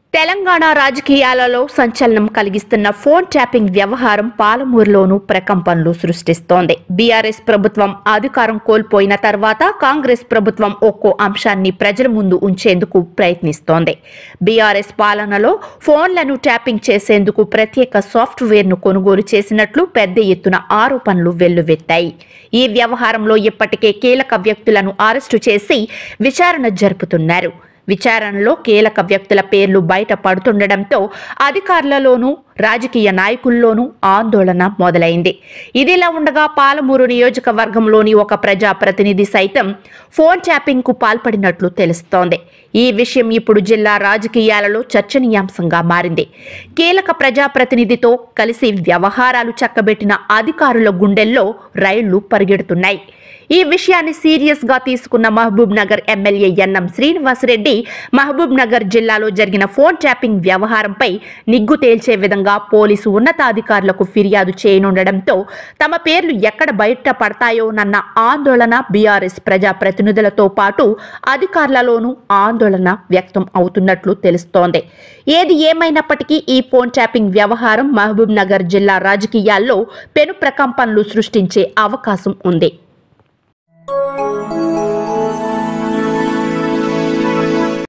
తెలంగాణ రాజకీయాలలో సంచలనం కలిగిస్తున్న phone tapping వ్యవహారం పాలమూరులోనూ ప్రకంపనలు సృష్టిస్తోంది. బీఆర్ఎస్ ప్రభుత్వం అధికారం కోల్పోయిన తర్వాత కాంగ్రెస్ ప్రభుత్వం ఒక్కో అంశాన్ని ప్రజల ముందు ఉంచేందుకు ప్రయత్నిస్తోంది. బీఆర్ఎస్ పాలనలో ఫోన్లను ట్యాపింగ్ చేసేందుకు ప్రత్యేక సాఫ్ట్వేర్ను కొనుగోలు చేసినట్లు పెద్ద ఎత్తున ఆరోపణలు వెల్లువెత్తాయి. ఈ వ్యవహారంలో ఇప్పటికే కీలక వ్యక్తులను అరెస్టు చేసి విచారణ జరుపుతున్నారు. విచారణలో కీలక వ్యక్తుల పేర్లు బయట పడుతుండటంతో అధికారులలోనూ రాజకీయ నాయకుల్లోనూ ఆందోళన మొదలైంది. ఇదిలా ఉండగా పాలమూరు నియోజకవర్గంలోని ఒక ప్రజాప్రతినిధి సైతం ఫోన్ ట్యాపింగ్ కు పాల్పడినట్లు తెలుస్తోంది. ఈ విషయం ఇప్పుడు జిల్లా రాజకీయాలలో చర్చనీయాంశంగా మారింది. కీలక ప్రజాప్రతినిధితో కలిసి వ్యవహారాలు చక్కబెట్టిన అధికారుల గుండెల్లో రైళ్లు పరిగెడుతున్నాయి. ఈ విషయాన్ని సీరియస్ గా తీసుకున్న Mahbubnagar MLA Yennam Srinivasa Reddy Mahbubnagar జిల్లాలో జరిగిన ఫోన్ ట్యాపింగ్ వ్యవహారంపై నిగ్గు తేల్చే విధంగా పోలీసు ఉన్నతాధికారులకు ఫిర్యాదు చేయనుండటంతో తమ పేర్లు ఎక్కడ బయట పడతాయోనన్న ఆందోళన బీఆర్ఎస్ ప్రజాప్రతినిధులతో పాటు అధికారులలోనూ ఆందోళన వ్యక్తం అవుతున్నట్లు తెలుస్తోంది. ఏది ఏమైనప్పటికీ ఈ ఫోన్ ట్యాపింగ్ వ్యవహారం మహబూబ్ నగర్ జిల్లా రాజకీయాల్లో పెను ప్రకంపనలు సృష్టించే అవకాశం ఉంది.